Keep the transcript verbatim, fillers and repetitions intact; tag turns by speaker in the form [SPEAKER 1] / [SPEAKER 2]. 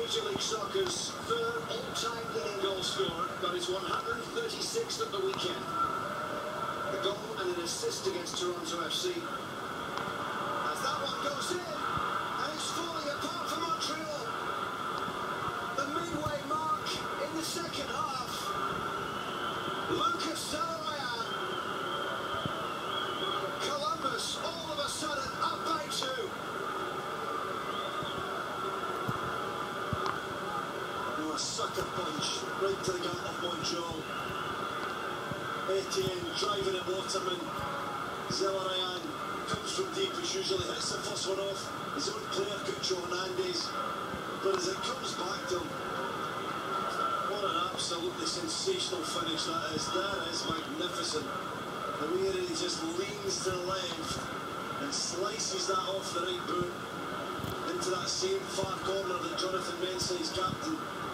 [SPEAKER 1] Major League Soccer's third all-time leading goal scorer, got his one hundred thirty-sixth at the weekend. A goal and an assist against Toronto F C. As that one goes in, and it's falling apart for Montreal. The midway mark in the second half. Zelarayán. Columbus all of a sudden up by two. Oh, a sucker punch right to the gut of Montreal. Etienne driving at Waterman. Zelarayán comes from deep as usually, hits the first one off his own player, Cucho Hernandez. But as it comes back to him, what an absolutely sensational finish that is. That is magnificent. The way that he just leans to the left and slices that off the right boot into that same far corner that Jonathan Mensah, his captain,